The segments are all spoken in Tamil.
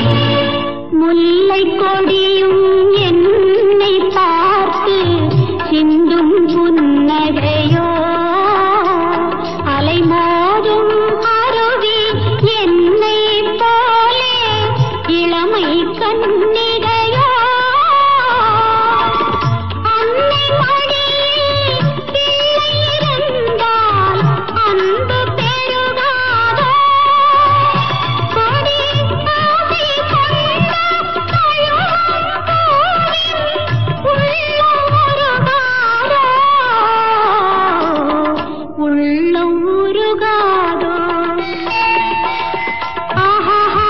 முல்லை கொடியும் என்னை பார்த்து சிந்தும் புன்னகையோ, அலைமோதும் அருவி என்னை போலே இளமை கன்னிகையோ, அன்னை மடியில் பிள்ளை இருந்தால் அன்பு பெருகாதோ, கொடி ஆசை கொண்ட தழுவும் பூவின் உள்ளம் உருகாதோ. ஆஹா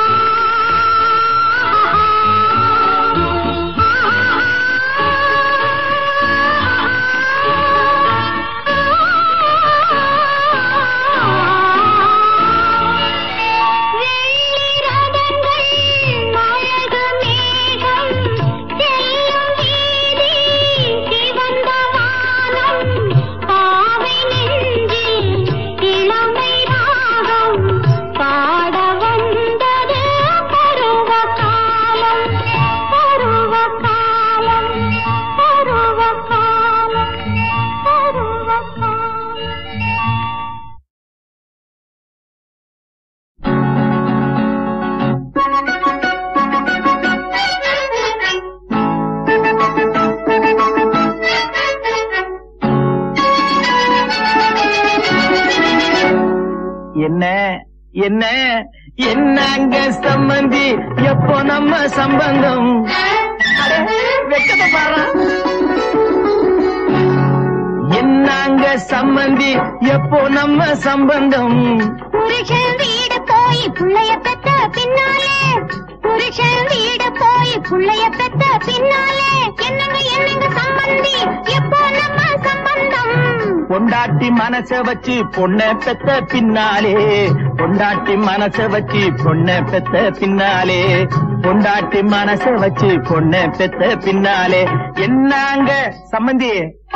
என்ன என்ன என்னங்க சம்பந்தி, எப்போ நம்ம சம்பந்தம்? வெக்கத்தை பாரு. என்னங்க சம்பந்தி, எப்போ நம்ம சம்பந்தம்? புருஷன் வீடு போய் புள்ளைய பெத்த பின்னாலே, புருஷன் வீடு போய் புள்ளைய பெத்த பின்னாலே, என்னங்க என்னங்க சம்பந்தி, எப்போ நம்ம சம்பந்தம்? பொண்டாட்டி மனச வச்சு பொண்ண பெத்த பின்னாலே, பொண்டாட்டி மனச வச்சு பொண்ண பெத்த பின்னாலே, பொண்டாட்டி மனச வச்சு பொண்ண பெத்த பின்னாலே, என்னங்க சம்பந்தி?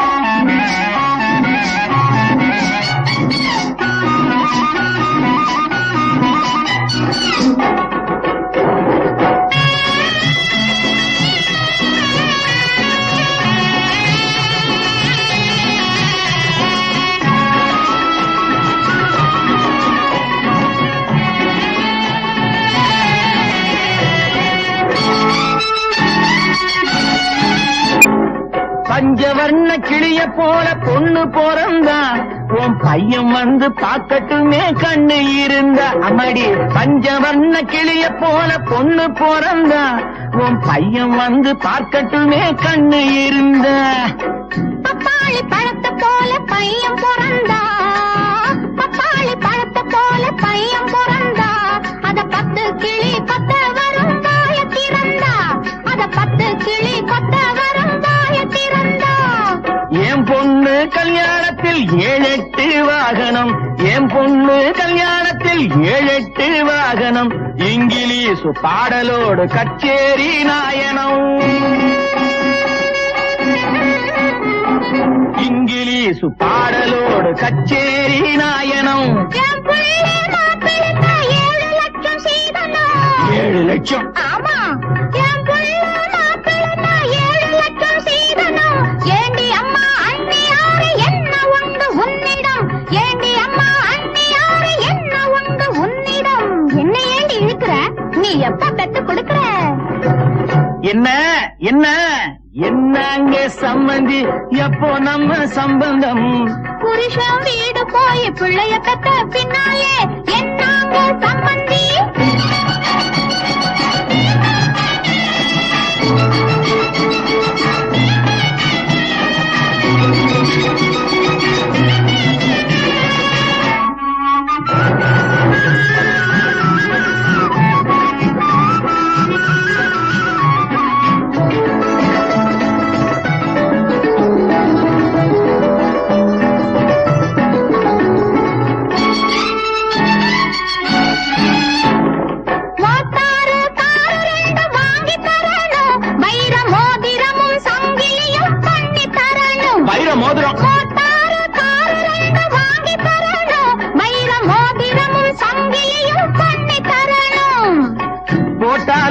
பஞ்சவர்ண கிளிய போல பொண்ணு பிறந்தா, உன் பையன் வந்து பாக்கட்டுமே கண்ணு இருந்தா. அம்மாடி, பஞ்சவர்ண கிளிய போல பொண்ணு பிறந்தா, உன் பையன் வந்து பார்க்கட்டுமே கண்ணு இருந்தா. பப்பாளி பழத்தை போல பையன் பிறந்தா, பப்பாளி பழத்தை போல பையன் பிறந்தா, அத 10 கிளி கொத்த வரும் வாய திறந்தா, அத 10 கிளி கொத்த வரும் வாய திறந்தா. என் பொண்ணு கல்யாணத்தில் 7-8 வாகனம், என் பொண்ணு கல்யாணத்தில் 7-8 வாகனம், இங்கிலீஷு பாடலோடு கச்சேரி நாயனம், இங்கிலீஷு பாடலோடு கச்சேரி நாயனம். என் பிள்ளை மாப்பிள்ளை 7 லட்சம் சீதனம். 7 லட்சம்? ஆமா, என் பிள்ளை மாப்பிள்ளை 7 லட்சம் சீதனம். ஏண்டி அம்மா அண்ணியாரு என்ன உண்டு உன்னிடம், ஏண்டி அம்மா அண்ணியாரு என்ன உண்டு உன்னிடம். என்ன ஏண்டி இழுக்கிற, நீ எப்ப பெத்து கொடுக்கிற? என்ன என்ன என்னங்க சம்பந்தி, எப்போ நம்ம சம்பந்தம்? புருஷன் வீடு போய் பிள்ளைய பெத்த பின்னாலே, என்னங்க சம்பந்தி?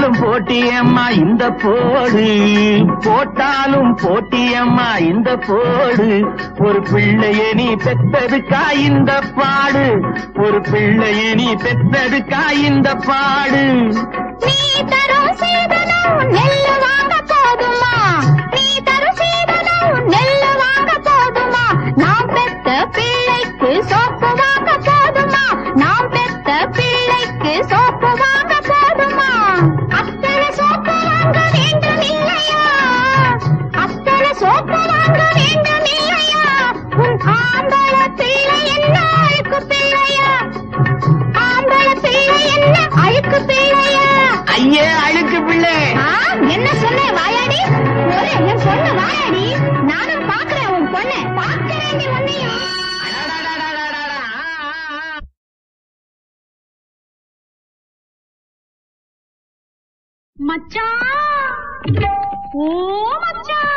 போட்டாலும் போட்டியம்மா இந்த போடு, போட்டாலும் போட்டியம்மா இந்த போடு. ஒரு பிள்ளைய நீ பெத்ததுக்கா இந்த பாடு, ஒரு பிள்ளைய நீ பெத்ததுக்கா இந்த பாடு. நீ தரும் சீதனம் நெல்லு வாங்க போதுமா, நீ தரும் சீதனம் நெல்லு வாங்க போதுமா. நாம் பெத்த பிள்ளைக்கு சோப்பு வாங்க போதுமா, நாம் பெத்த பிள்ளைக்கு சோப்பு வாங்க போதுமா. அத்தனை சோப்பு வாங்க வேண்டும் இல்லையா, அத்தனை சோப்பு வாங்க வேண்டும் இல்லையா. உன் ஆம்பள பிள்ளை என்ன அழுக்கு பிள்ளையா, ஆம்பள பிள்ளை என்ன அழுக்கு பிள்ளையா. ஐயே அழுக்கு பிள்ளை. என்ன சொன்ன வாயாடி, ஒரு என் பொண்ணு வாயாடி. நானும் பாக்குறேன் உன் பொண்ணு, பாக்குறேன் நீ ஒன்னையும். மச்சான் ஓ மச்சான்,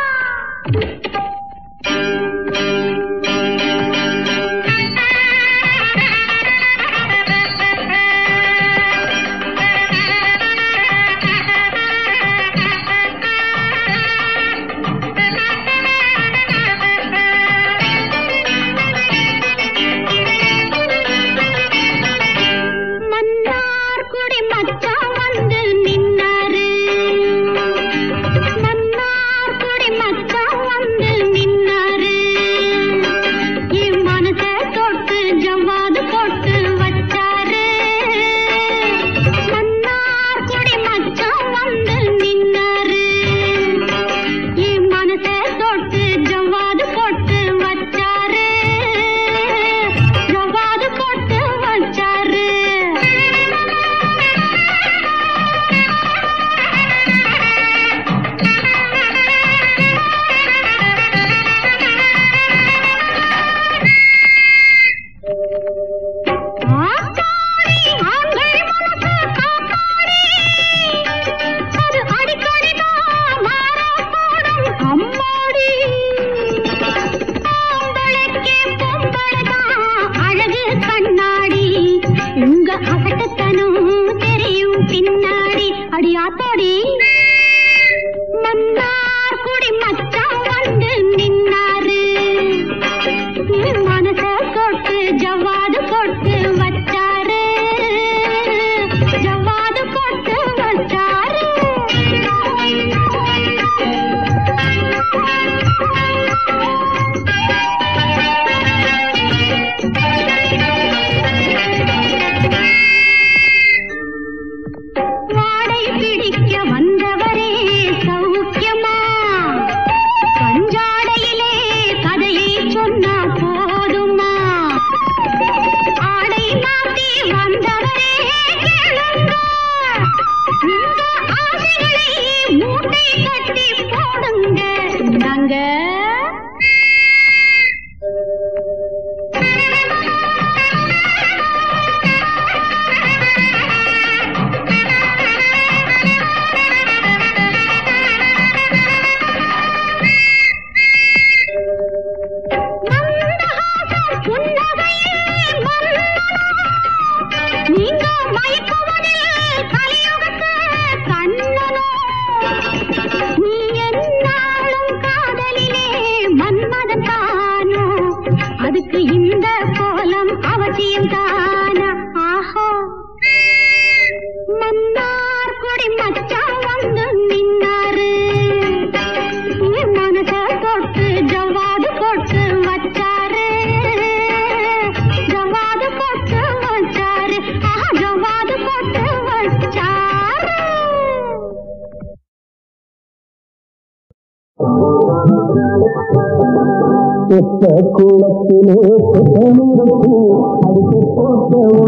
குளத்திலே பொன்னமக்கு அடித்து போட்டவோ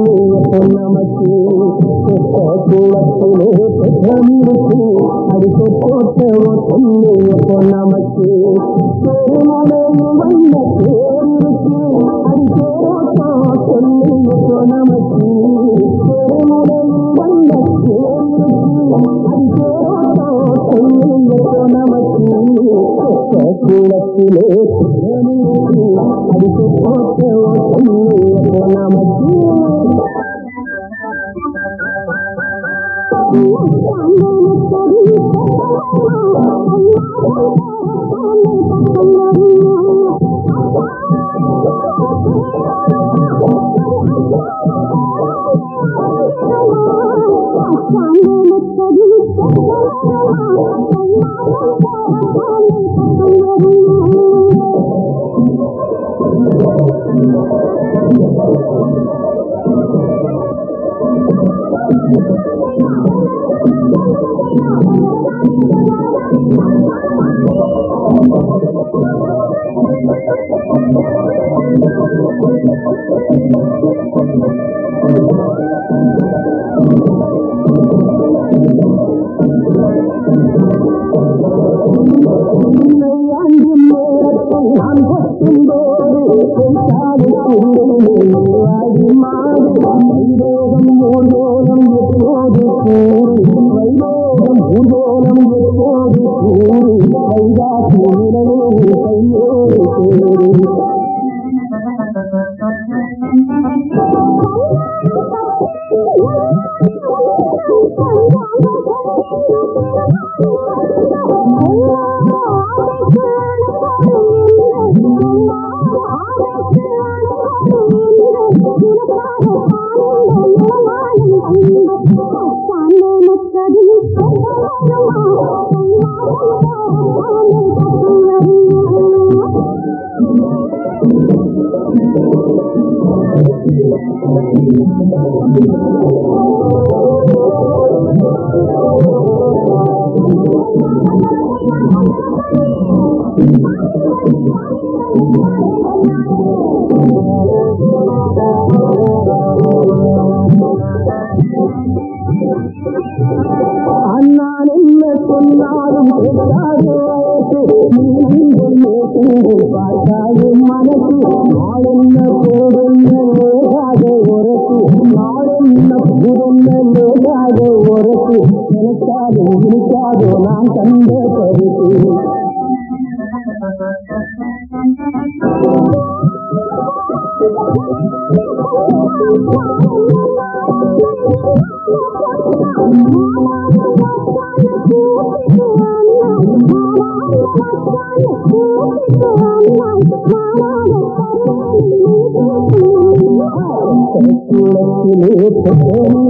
பொன்னமக்கு குளத்திலே பொன்னமக்கு அடித்து போட்டவோ பொன்னமக்கு பெருமலையும் வந்த பேருக்கு அடித்தோட்டா பொன்னமக்கு பெருமலையும் வந்த பேருக்கு அடித்தோட்டா பொன்னமக்கு குளத்திலே அடித்து போட்டவோ பொன்னமக்கு Thank you.